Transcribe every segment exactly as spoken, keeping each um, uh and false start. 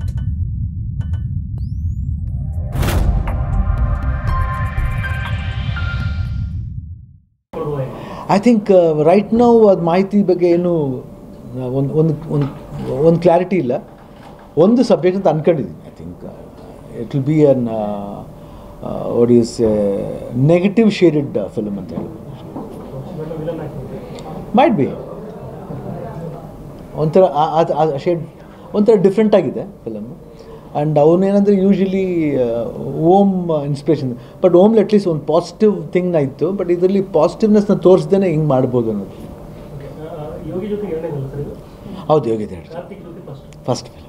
I think uh, right now ಅದು ಮಾಹಿತಿ ಬಗ್ಗೆ ಏನು ಒಂದು ಒಂದು ಒಂದು ಒಂದು ಕ್ಲಾರಿಟಿ ಇಲ್ಲ. ಒಂದು ಸಬ್ಜೆಕ್ಟ್ ಅಂತ ಅನ್ಕೊಂಡಿದ್ದೀನಿ. I think it will be an what is negative shaded film ಅಂತ ಹೇಳಿ. ಮೈಟ್ ಬಿ ಒಂಥರ ಆ ಶೇಡ್ ಒಂಥರ ಡಿಫ್ರೆಂಟ್ ಆಗಿದೆ ಫಿಲಮ್. ಆ್ಯಂಡ್ ಅವನೇನಂದರೆ usually um inspiration, but only at least ಒಂದು ಪಾಸಿಟಿವ್ ಥಿಂಗ್ ಆಯಿತು. ಬಟ್ ಇದರಲ್ಲಿ ಪಾಸಿಟಿವ್ನೆಸ್ನ ತೋರಿಸ್ದೇ ಹಿಂಗೆ ಮಾಡ್ಬೋದು ಅನ್ನೋದು. ಹೌದು, ಯೋಗಿ ಇದೆ ಫಸ್ಟ್ ಫಿಲಮ್.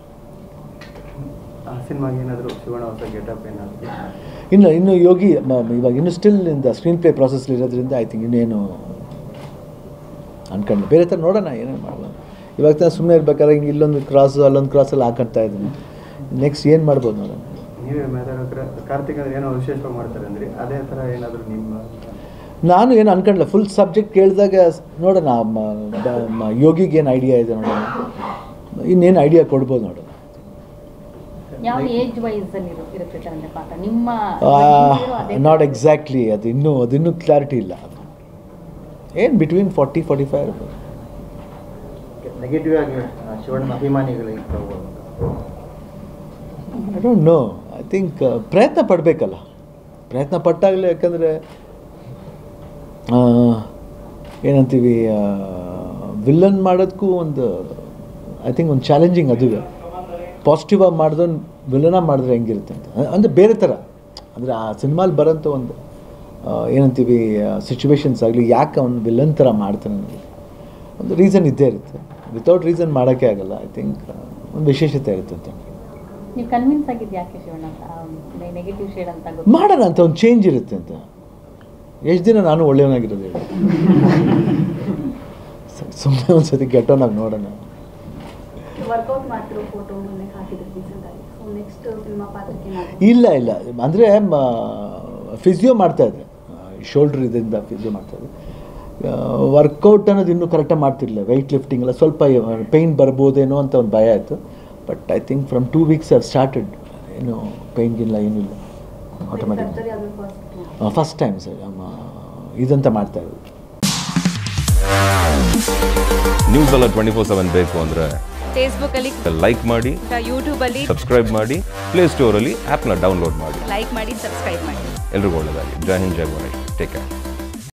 ಇನ್ನು ಇನ್ನು ಯೋಗಿ ಇವಾಗ ಇನ್ನು still in the screenplay process ಇರೋದ್ರಿಂದ ಐ ಥಿಂಕ್ ಇನ್ನೇನು ಅನ್ಕೊಂಡು ಬೇರೆ ಥರ ನೋಡೋಣ, ಏನೇನು ಮಾಡೋಣ. ಇವಾಗ ತಾನು ಸುಮ್ಮನೆ ಇರ್ಬೇಕಾದ್ರೆ ಹಿಂಗೆ ಇಲ್ಲೊಂದು ಕ್ರಾಸು ಅಲ್ಲೊಂದು ಕ್ರಾಸಲ್ಲಿ ಹಾಕೊಳ್ತಾ ಇದ್ದೀನಿ. ನೆಕ್ಸ್ಟ್ ಏನು ಮಾಡ್ಬೋದು ನೋಡೋಣ. ನೀವೇ ಮಾತಾಡೋಕ್ರೆ ಕಾರ್ತಿಕ್ ಅಂದ್ರೆ ಏನೋ ವಿಶೇಷವಾಗಿ ಮಾಡ್ತಾರೆ ಅಂದ್ರಿ, ಅದೇ ಥರ ಏನಾದರೂ ನಿಮ್ಮ ನಾನು ಏನು ಅನ್ಕೊಂಡಿಲ್ಲ. ಫುಲ್ ಸಬ್ಜೆಕ್ಟ್ ಕೇಳಿದಾಗ ನೋಡೋಣ ಯೋಗಿಗೆ ಏನು ಐಡಿಯಾ ಇದೆ ನೋಡೋಣ, ಇನ್ನೇನು ಐಡಿಯಾ ಕೊಡ್ಬೋದು ನೋಡೋಣ. ನಾಟ್ ಎಕ್ಸಾಕ್ಟ್ಲಿ, ಅದು ಇನ್ನೂ ಅದಿನ್ನೂ ಕ್ಲಾರಿಟಿ ಇಲ್ಲ. ಅದು ಏನು between forty forty five negative ಆಗಿ ಶಿವಣ್ಣ ಅಭಿಮಾನಿಗಳಿಗೆ I don't know. I think ಪ್ರಯತ್ನ ಪಡಬೇಕಲ್ಲ, ಪ್ರಯತ್ನ ಪಟ್ಟಾಗಲೇ. ಯಾಕಂದರೆ ಏನಂತೀವಿ, ವಿಲ್ಲನ್ ಮಾಡೋದಕ್ಕೂ ಒಂದು ಐ ಥಿಂಕ್ ಒಂದು ಚಾಲೆಂಜಿಂಗ್ ಅದುವೆ. ಪಾಸಿಟಿವ್ ಆಗಿ ಮಾಡಿದವನು ವಿಲನ ಮಾಡಿದ್ರೆ ಹೆಂಗಿರುತ್ತೆ ಅಂತ, ಅಂದರೆ ಬೇರೆ ಥರ. ಅಂದರೆ ಆ ಸಿನಿಮಾಲಿ ಬರೋಂಥ ಒಂದು ಏನಂತೀವಿ ಸಿಚುವೇಶನ್ಸ್ ಆಗಲಿ, ಯಾಕೆ ಅವ್ನು ವಿಲನ್ ಥರ ಮಾಡ್ತಾನೆ ಅನ್ನೋದು ಒಂದು ರೀಸನ್ ಇದ್ದೇ ಇರುತ್ತೆ. ವಿತೌಟ್ ರೀಸನ್ ಮಾಡೋಕ್ಕೆ ಆಗಲ್ಲ. ಐ ಥಿಂಕ್ ಒಂದು ವಿಶೇಷತೆ ಇರುತ್ತೆ ಅಂತ. ನೀವು ಕನ್ವಿನ್ಸ್ ಆಗಿದ್ದು ಯಾಕೆ ಶಿವಣ್ಣ ಅಂತ ನೆಗೆಟಿವ್ ಶೇಡ್ ಅಂತ ಮಾಡೋಣ ಅಂತ ಒಂದು ಚೇಂಜ್ ಇರುತ್ತೆ ಅಂತ. ಎಷ್ಟು ದಿನ ನಾನು ಒಳ್ಳೆಯವನಾಗಿರೋದು ಹೇಳಿ, ಸುಮ್ಮನೆ ಒಂದು ಸತಿ ಕೆಟ್ಟವನಾಗಿ ನೋಡೋಣ. ಇಲ್ಲ ಇಲ್ಲ, ಅಂದರೆ ಫಿಸಿಯೋ ಮಾಡ್ತಾಯಿದ್ದೆ, ಶೋಲ್ಡ್ರ್ ಇದರಿಂದ ಫಿಸಿಯೋ ಮಾಡ್ತಾಯಿದ್ದೆ. ವರ್ಕೌಟ್ ಅನ್ನೋದು ಇನ್ನೂ ಕರೆಕ್ಟಾಗಿ ಮಾಡ್ತಿರಲಿಲ್ಲ. ವೆಯ್ಟ್ ಲಿಫ್ಟಿಂಗ್ ಎಲ್ಲ ಸ್ವಲ್ಪ ಪೇಯ್ನ್ ಬರ್ಬೋದೇನೋ ಅಂತ ಒಂದು ಭಯ ಆಯಿತು. But I think from two weeks I started. ಏನು ಪೇಯ್ನ್ಗಿಲ್ಲ, ಏನೂ ಇಲ್ಲ, ಆಟೋಮೆಟಿಕ್. ಫಸ್ಟ್ ಟೈಮ್ ಸರ್ ಇದಂತ ಮಾಡ್ತಾ ಇರೋದು. ನ್ಯೂಸ್ ಎಲ್ಲ ಟ್ವೆಂಟಿ ಫೋರ್ ಸೆವೆನ್ ಬೇಕು ಅಂದರೆ ಫೇಸ್ಬುಕ್ಕಲ್ಲಿ ಲೈಕ್ ಮಾಡಿ, ಯೂಟ್ಯೂಬಲ್ಲಿ ಸಬ್ಸ್ಕ್ರೈಬ್ ಮಾಡಿ, ಪ್ಲೇಸ್ಟೋರಲ್ಲಿ ಆ್ಯಪ್ನ ಡೌನ್ಲೋಡ್ ಮಾಡಿ, ಲೈಕ್ ಮಾಡಿ, ಸಬ್ಸ್ಕ್ರೈಬ್ ಮಾಡಿ. ಎಲ್ರಿಗೂ ಒಳ್ಳೆಯದಾಗಲಿ. ಜೈ ಹಿಂದ್, ಜೈ ಗಣೇಶ್. Take care.